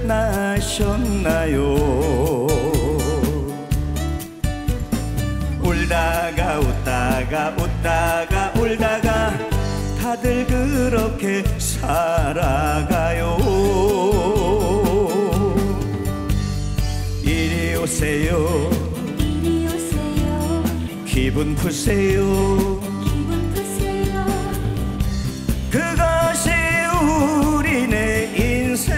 나셨나요? 울다가 웃다가 웃다가 울다가 다들 그렇게 살아가요. 이리 오세요, 이리 오세요. 기분 푸세요. 기분 푸세요. 그것이 우리네 인생.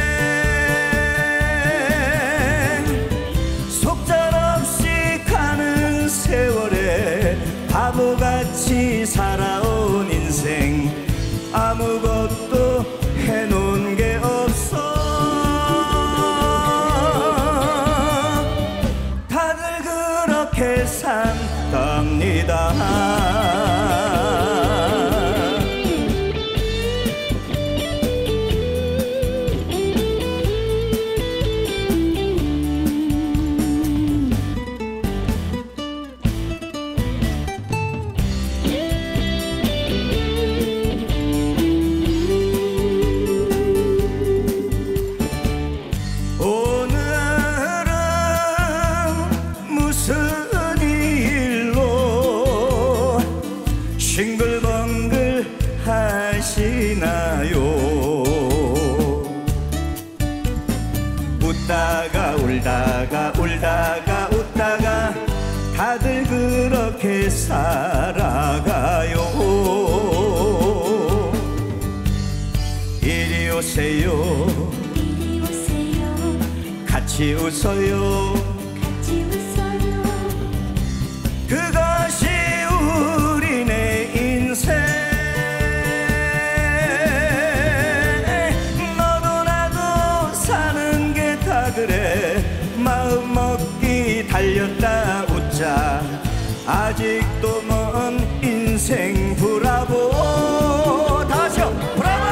속절없이 가는 세월에 바보같이 살아온 인생. 아무것도 해놓은 게 없어. 다들 그렇게 산답니다. 싱글벙글 하시나요? 웃다가 울다가 울다가 웃다가 다들 그렇게 살아가요. 이리 오세요, 이리 오세요. 같이 웃어요. 같이 웃어요. 그것이 우리네 인생. 너도 나도 사는 게 다 그래. 마음 먹기 달렸다 웃자. 아직도 먼 인생 브라보. 다시요, 브라보.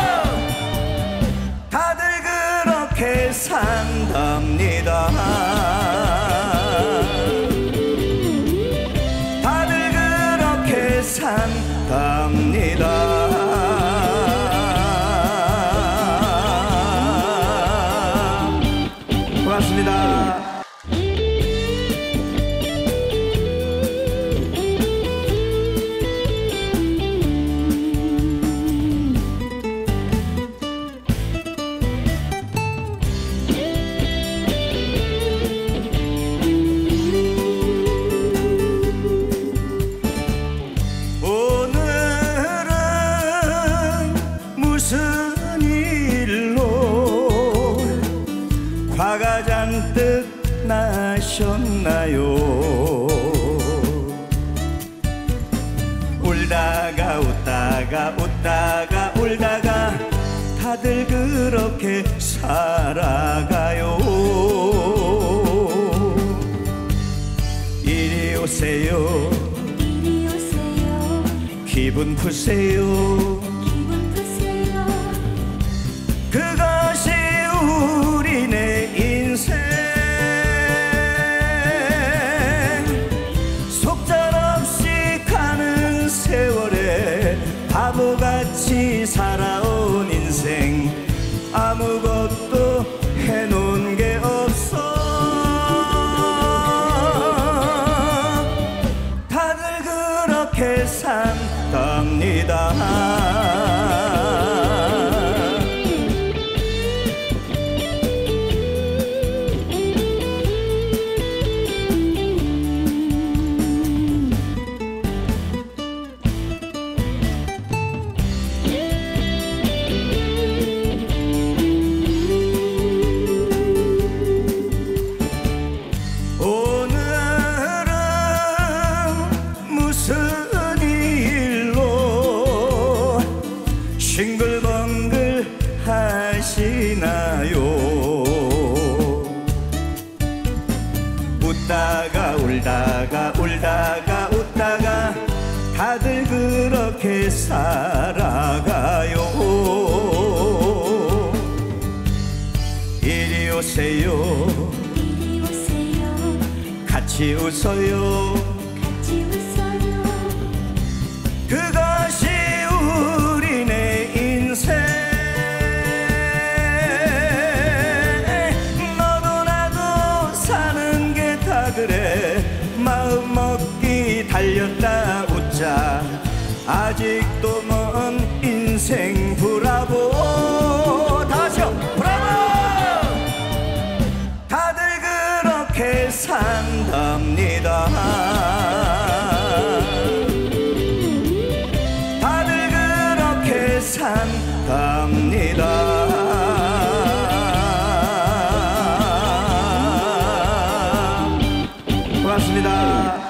다들 그렇게 산답니다. 산답니다. 고맙습니다. 무슨 일로 화가 잔뜩 나셨나요? 울다가 웃다가 웃다가 울다가 다들 그렇게 살아가요. 이리 오세요, 이리 오세요. 기분 푸세요. 그것이 우리네 인생. 속절없이 가는 세월에 바보같이 살아온 인생. 아무것도 해놓은 게 없어. 다들 그렇게 산답니다. 싱글벙글 하시나요? 웃다가 울다가 울다가 웃다가 다들 그렇게 살아가요. 이리 오세요, 이리 오세요. 같이 웃어요. 같이 웃어요. 그것이 우리네 인생. 고맙습니다.